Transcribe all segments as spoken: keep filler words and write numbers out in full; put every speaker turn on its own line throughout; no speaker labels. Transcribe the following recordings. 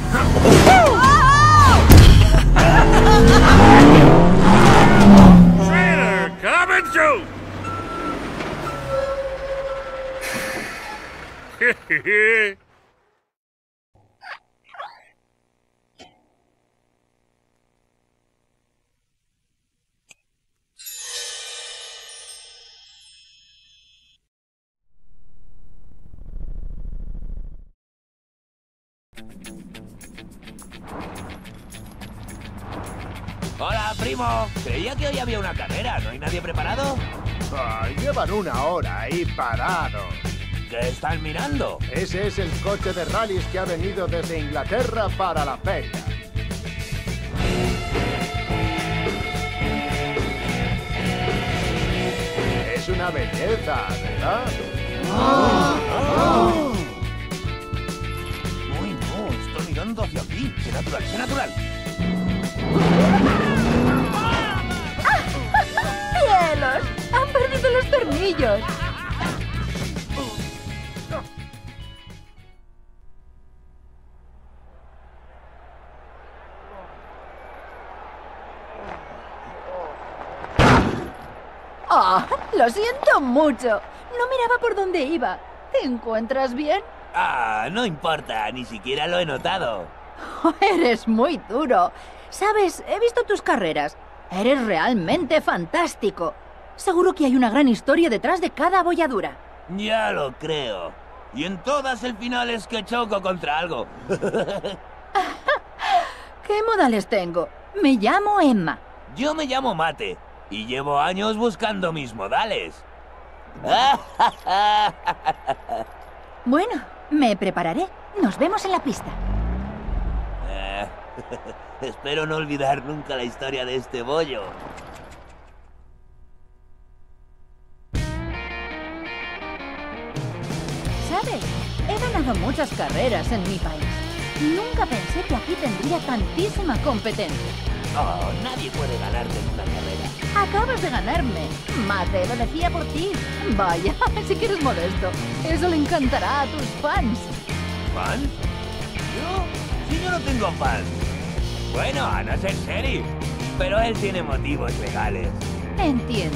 Traitor, come and shoot!
Hola, primo. Creía que hoy había una carrera. ¿No hay nadie preparado?
Ah, llevan una hora ahí parados.
¿Qué están mirando?
Ese es el coche de rallies que ha venido desde Inglaterra para la feria. Es una belleza, ¿verdad?
¡Oh! ¡Oh! ¡Uy, no! Estoy mirando hacia aquí. ¡Qué natural, qué natural!
¡Cielos! ¡Han perdido los tornillos! ¡Oh! Lo siento mucho. No miraba por dónde iba. ¿Te encuentras bien?
Ah, no importa. Ni siquiera lo he notado.
Oh, eres muy duro. Sabes, he visto tus carreras. Eres realmente fantástico. Seguro que hay una gran historia detrás de cada abolladura.
Ya lo creo. Y en todas el final es que choco contra algo.
¿Qué modales tengo? Me llamo Emma.
Yo me llamo Mate. Y llevo años buscando mis modales.
Bueno, me prepararé. Nos vemos en la pista.
Eh, espero no olvidar nunca la historia de este bollo.
¿Sabes? He ganado muchas carreras en mi país. Nunca pensé que aquí tendría tantísima competencia.
Oh, nadie puede ganarte en una carrera.
Acabas de ganarme. Mate, lo decía por ti. Vaya, sí que eres modesto. Eso le encantará a tus fans.
¿Fans? ¿Yo? Si yo no tengo fans. Bueno, a no ser Sheriff. Pero él tiene motivos legales.
Entiendo.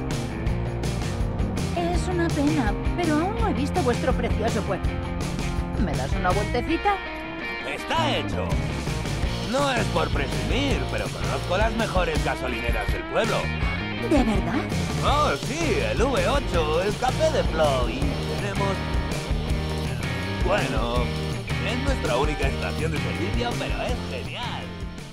Es una pena, pero aún no he visto vuestro precioso pueblo. ¿Me das una vueltecita?
¡Está hecho! No es por presumir, pero conozco las mejores gasolineras del pueblo.
¿De verdad?
Oh, sí, el V ocho, el café de Flo y tenemos... Bueno, es nuestra única estación de servicio, pero es genial.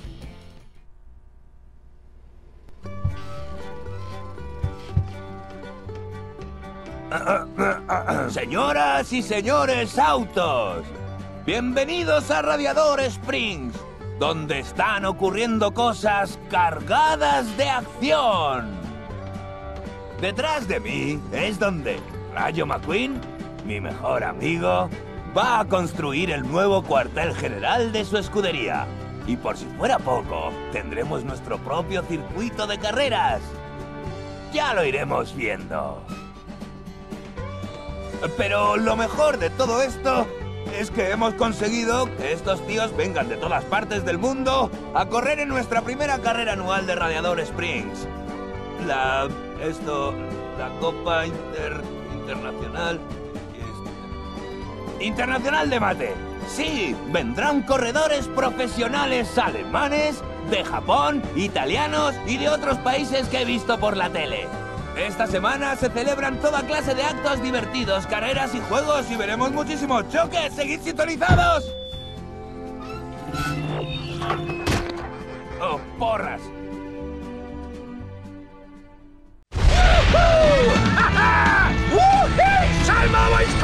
Señoras y señores autos, bienvenidos a Radiador Springs, donde están ocurriendo cosas cargadas de acción. Detrás de mí es donde Rayo McQueen, mi mejor amigo, va a construir el nuevo cuartel general de su escudería. Y por si fuera poco, tendremos nuestro propio circuito de carreras. Ya lo iremos viendo. Pero lo mejor de todo esto es que hemos conseguido que estos tíos vengan de todas partes del mundo a correr en nuestra primera carrera anual de Radiador Springs. La... esto... la Copa Inter... Internacional... Internacional de Mate. Sí, vendrán corredores profesionales alemanes, de Japón, italianos y de otros países que he visto por la tele. Esta semana se celebran toda clase de actos divertidos, carreras y juegos y veremos muchísimos choques. ¡Seguid sintonizados! ¡Oh, porras! ¡Salma vais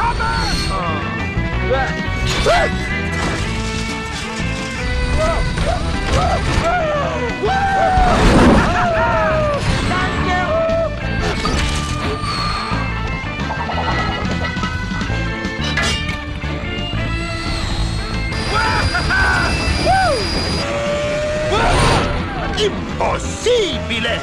¡Imposible!